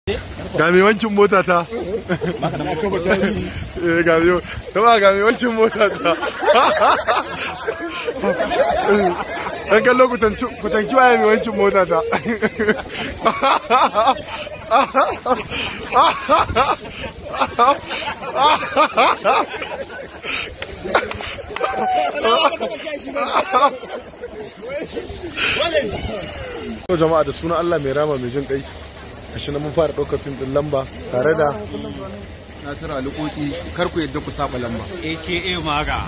Ga mai wankin mota ta. Ga mai wankin mota ta. Dan kallo ku tanki waye mai wankin mota ta. Jama'a da sunan Allah mai rama mai jin kai, gashi na mun fara ɗaukar fim ɗin Lamba tare da Nasiru Alikoki. Kar ku yadda ku saba Lamba AKA Maga.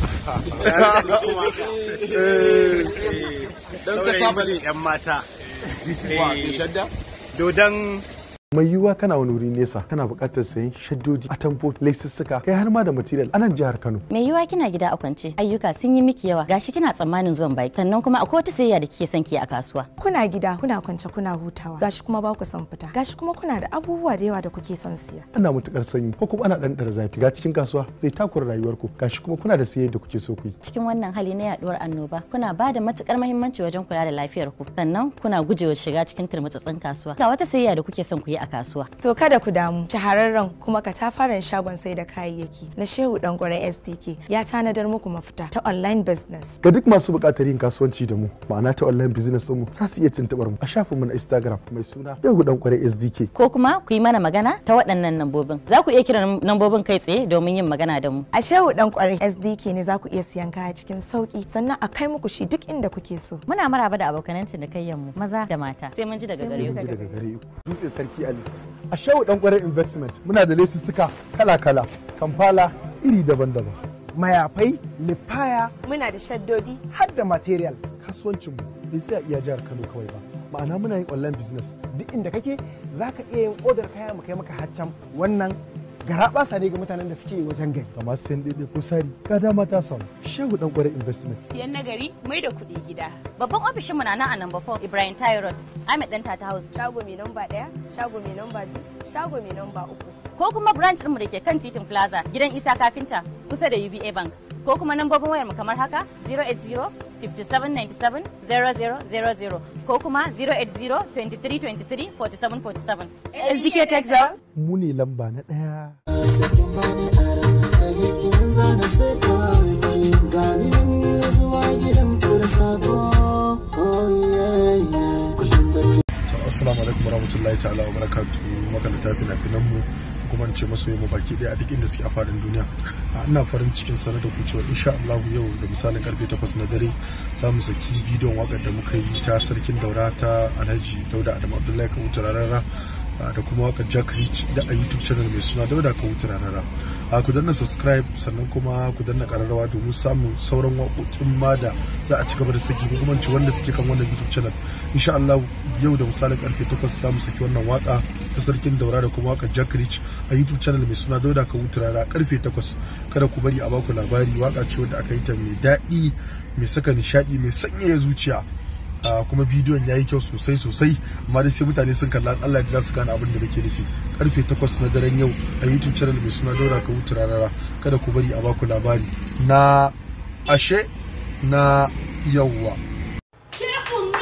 Dan ka saba ne yan mata. wa shadda Dodon mai yiwuwa kana wani wuri nesa kana buƙatar sayen shaddodi, atamfo, laissussuka kai har ma da material a nan jihar Kano. Mai yiwuwa kina gida a kwance, ayyuka sun yi miki yawa, gashi kina tsammanin zuwan baki, sannan kuma akwai wata sayayya da kike son ki a kasuwa. Kuna gida, kuna kwance, kuna hutawa, gashi kuma ba ku son fita, gashi kuma kuna da abubuwa da yawa da kuke son siya. Ana matukar sanyi ko kuma ana ɗanɗana zafi ga cikin kasuwa zai takura rayuwarku, gashi kuma kuna da sayayya da kuke so ku yi. Cikin wannan hali na yaduwar annoba, kuna ba da matukar muhimmanci wajen kula da lafiyarku, sannan kuna gujewa shiga cikin turmutsatsin kasuwa. Ga wata sayayya da kuke son ku yi a kasuwa. To kada ku damu, shahararren kuma katafaren shagon sai da kayayyaki na Shehu Dankwarai SDK ya tanadar muku mafita ta online business. Ga duk masu buƙatar yin kasuwanci da mu, ma'ana ta online business ɗinmu, za su iya tuntuɓar mu a shafinmu na Instagram mai suna Shehu Dankwarai SDK. Ko kuma ku yi mana magana ta waɗannan lambobin. Za ku iya kiran lambobin kai tsaye domin yin magana da mu. A Shehu Dankwarai SDK ne za ku iya siyan kaya cikin sauki, sannan a kai muku shi duk inda kuke so. Muna maraba da abokanan cinikayyen mu maza da mata. Sai mun ji daga gare ku. Dutse Sarki Ali. A Shehu Dankwarai Investment muna da lesussuka kala-kala, kamfala iri daban-daban. Mayafai, lifaya, Muna da shaddodi. har da material. Kasuwancinmu bai tsaya iya jihar Kano kawai ba. Ma'ana muna yin online business. Duk inda kake za ka iya yin odar kaya mu kai maka haccan. Wannan garaɓasa ne ga mutanen da suke wajen gari. Ga masu sayan daidai ko sari, ga dama ta samu. Shehu Dankwarai Investment. Siyan nagari mai da kuɗi gida. Babban ofishin mu na nan a number 4 Ibrahim Tyrod, Ahmed Dan Tata House. Shago mai namba 1, shago mai namba 2, shago mai namba 3. Ko kuma branch ɗinmu da ke kan titin Plaza, gidan Isa Kafinta, kusa da UBA Bank. Ko kuma nambobin wayar mu kamar haka 080 5797 0000 ko kuma 080 23 23 47 47. SDK Textile. Mu ne lamba na ɗaya. Assalamu alaikum warahmatullahi ta'ala wa barakatuh. Makalata fina-finan mu kuma ce masoyi mu baki daya a duk inda suke a fadin duniya. Ina farin cikin sanar da ku cewa insha Allah yau da misalin karfe 8 na dare za mu saki bidiyon wakar da muka yi ta sarkin daura ta Alhaji Dauda Adamu Abdullahi Kawuta Rarara da kuma wakar Jack Rich da a YouTube channel mai suna Dauda Kawuta Rarara. Ku danna subscribe sannan kuma ku danna kararrawa domin samun sauran waƙoƙin ma da za a ci gaba da saki ko kuma wanda suke kan wannan YouTube channel. Insha Allah yau da misalin karfe 8 za mu saki wannan waka ta sarkin daura da kuma wakar Jack Rich a YouTube channel mai suna Dauda Kawuta Rarara karfe 8. Kada ku bari a baku labari, waka ce wanda aka yi ta mai daɗi, mai saka nishaɗi, mai sanyaya zuciya. Kuma bidiyon ya yi kyau sosai amma dai sai mutane sun kalla Allah da za su gane abin da nake nufi. Karfe 8 na daren yau a YouTube channel mai suna Dauda Kawuta Rarara. Kada ku bari a baku labari na ashe na yawwa. Ke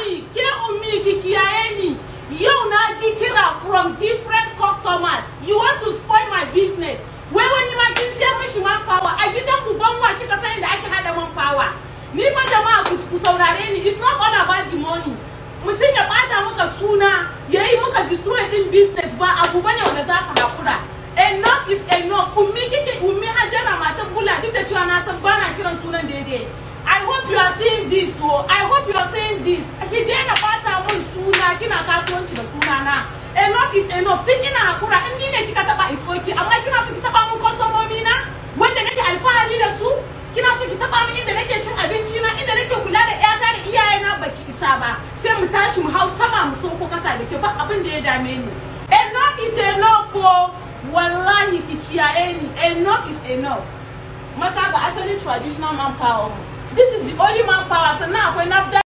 ummi ki kiyaye ni. Yau na ji kira from different customers. You want to spoil my business. Wai wani ma kin siyar mishi man power a gidan uban wa kika sani da ake hada man power. Ni fa jama'a ku saurare ni, it's not all about the money. Mutum ya bata maka suna, yayi maka destroy din business ba abu bane wanda zaka hakura. Enough is enough. Ummi Hajara matan Bula duk da cewa na san bana kiran sunan daidai. I hope you are seeing this, I hope you are saying this. Ki daina bata mun suna, kina kasuwanci da suna na. Enough is enough. Tun ina hakura, in ni ne kika taba iskoki, amma kina so ki taba mun customomi na wanda nake alfahari da su. Kina so ki taba min inda nake cin abinci na, inda nake kula da ƴata da iyayena baki isa ba. Sai mu tashi mu hau sama mu sauko kasa da ke ba abin da ya dame ni. Enough is enough wallahi ki kiyaye ni. Enough is enough. Masa ga asalin traditional manpower. This is the only manpower, sannan akwai NAFDAC